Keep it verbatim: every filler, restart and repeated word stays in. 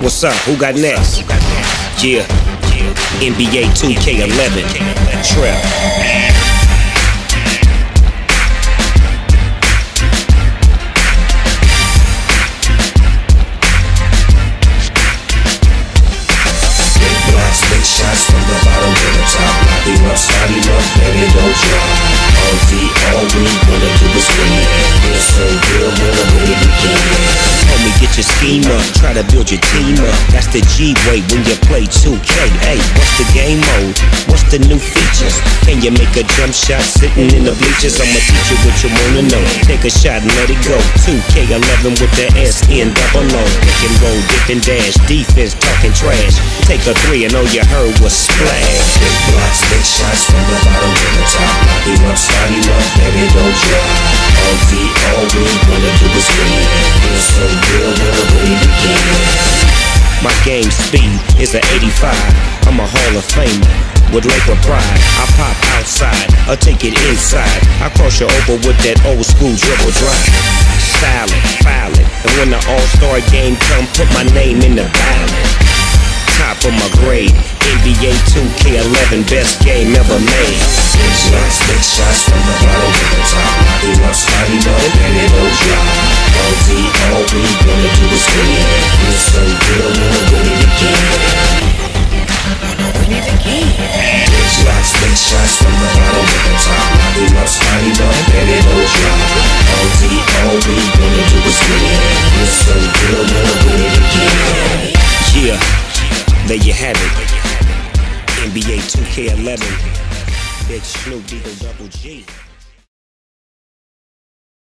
What's up? Who got next? Yeah, N B A two K eleven. Trap. Big shots from the bottom to the top. Lock him up, start him up, baby, don't drop. All the all we wanna do is win. Feel so good when I'm ready to begin. Homie, get your scheme up, try to build your team up. That's the G-way when you play two K. Hey, what's the game mode? What's the new features? Can you make a jump shot sitting in the bleachers? I'ma teach you what you wanna know. Take a shot and let it go. two K eleven with the S N double O. Pick and roll, dip and dash, defense talking trash. Take a three and all you heard was splash. Big blocks, big shots from the bottom to the top. Lock him up, start him up, baby, don't drop. All the all we wanna do is win. Feel so good when I'm ready to begin. My game speed is an eighty-five. I'm a Hall of Famer with Laker pride. I pop outside, I'll take it inside. I cross you over with that old school dribble drive. Stylin', fouling, and when the All-Star game come, put my name in the ballot. Top of my grade, N B A two K eleven, best game ever made. Big shots, big shots from the bottom to the top. Lock him up, start him up, baby, don't drop. All the all we wanna do is win. Feel so good when I'm ready to begin. Big shots, big shots from the bottom to the top. Lock him up, start him up, baby, don't drop. All the all we wanna do is win. Feel so good when I'm ready to begin. Yeah, there you have it. N B A two K eleven. Big Snoop Eagle Double G.